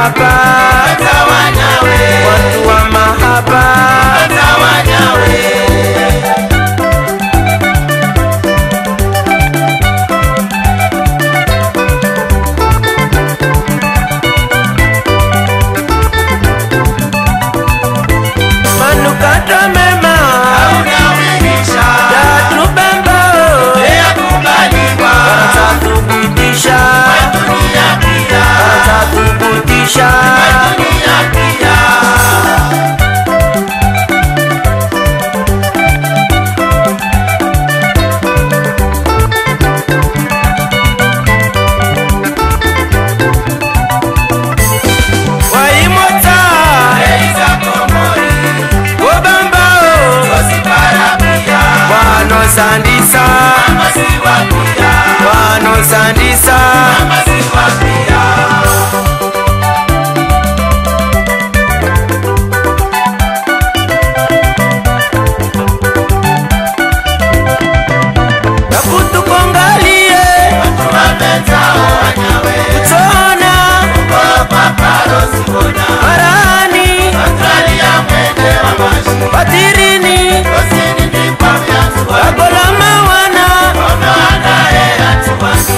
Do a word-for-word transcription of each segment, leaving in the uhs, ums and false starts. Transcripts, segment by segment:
mahaba Atawanyawe, watu wa mahaba atawanyawe. manukato mema Unawirisha, yatubemba ya kubaliwa, watathubutisha dunia pia, watathubutisha dunia pia. waimota Eiza komori, obamba osipara pia, wanosandisa masiwa pia, wanosandisa masiwa pia. nakutukongalie Wapenzao wanyawe, tona ogopa paro sibona, marani Australia mwende wa mashi, batirini osini ndikwa vyanzu wa agolama wana ono anae atuwani.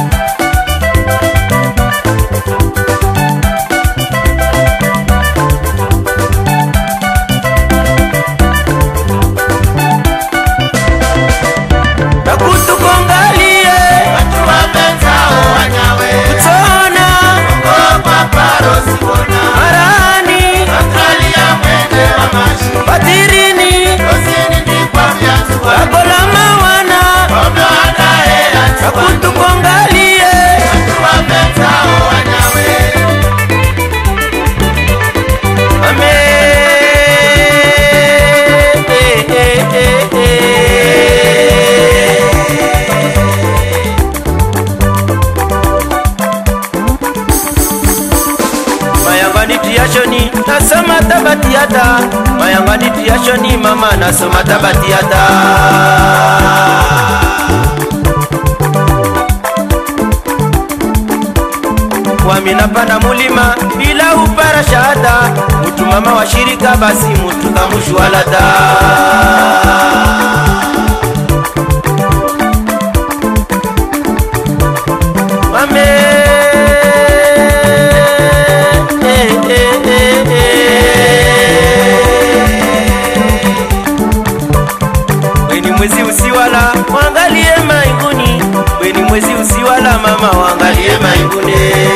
nakutukongalie Wapenzao wanyawe, tona ogopa paro sibona, marani Australia mwende wa mashi, batirini osini ndikwa vyanzu wa agolama wana ono anae atuwani. nakutukongalie Wapenzao wanyawe, ame mayangani tiyashoni nasoma tabatiata mayangani tiyashoni mama nasoma tabatiata wamina pana mulima bila upara shahada mutu mama wa shirika basi mutu kamushwalada mame eh, eh, eh, eh. Weni mwezi usiwala wangalie mainguni, weni mwezi usiwala mama wangalie mainguni.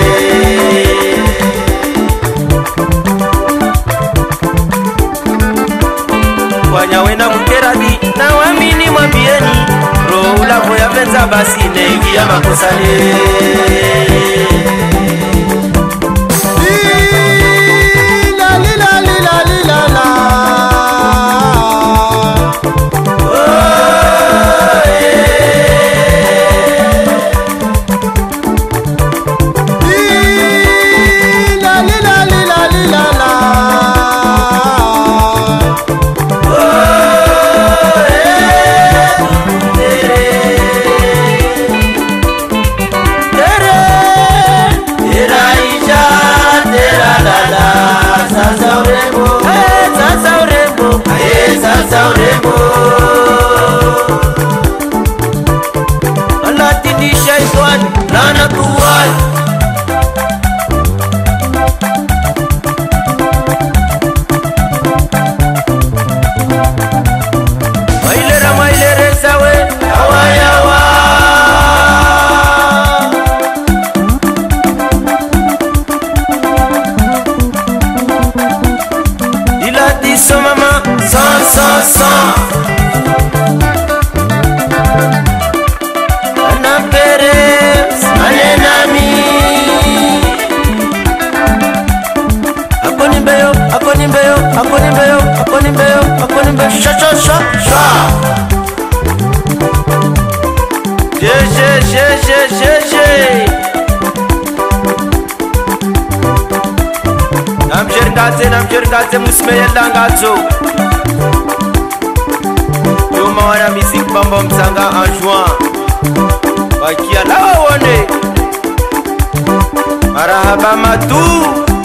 Wanyawe na mkerabi na wamini mwambieni, roho ulavo ya penza basi naingia makosani. lila lila lila lila la. Lila lila lila lila la. Tere, teraisha, teralala, sasa urembo, eh, sasa urembo, eh, sasa urembo. Anatidi shaitan, lana kuwai. Mailera, mailera, sawe, yawa, yawa. Il a dit son maman, sans, sans, sans. Ana Perez, Alenami. Akoni mbeyo, akoni mbeyo, akoni mbeyo, akoni mbeyo, akoni mbeyo, sha, sha, sha, sha. Je, je, je, je, je, je. Namsherkaze, namsherkaze, musmeyela ngazo. Yoma wana musique bamba msanga en juin. Bakia lawa wone. Marahaba matu.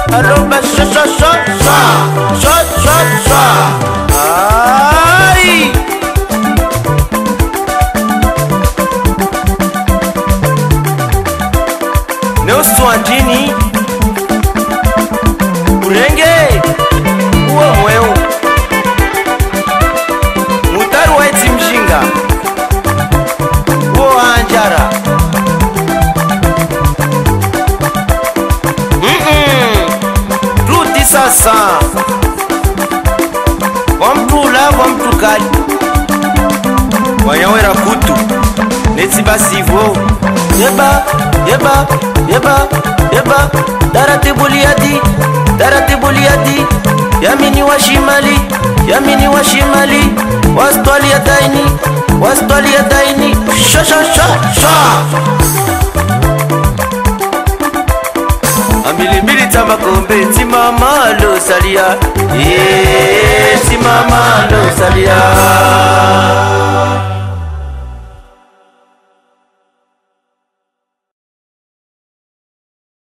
arroba sha sha sha sha sha sha sha. Ai Neusu Andini Urenge uo mweu Mutaru waiti mshinga uo anjara. Mm-mm. Rudi sasa kwa mtu ula kwa mtu kali wanyawera kutu neti basivo yeba yeba yeba yeba taratibu liadi taratibu liadi yamini wa shimali yamini wa shimali wastwali ya daini wastwali ya daini sha sha sha sha. Ambili mbili tamakombe timama lo salia eh tima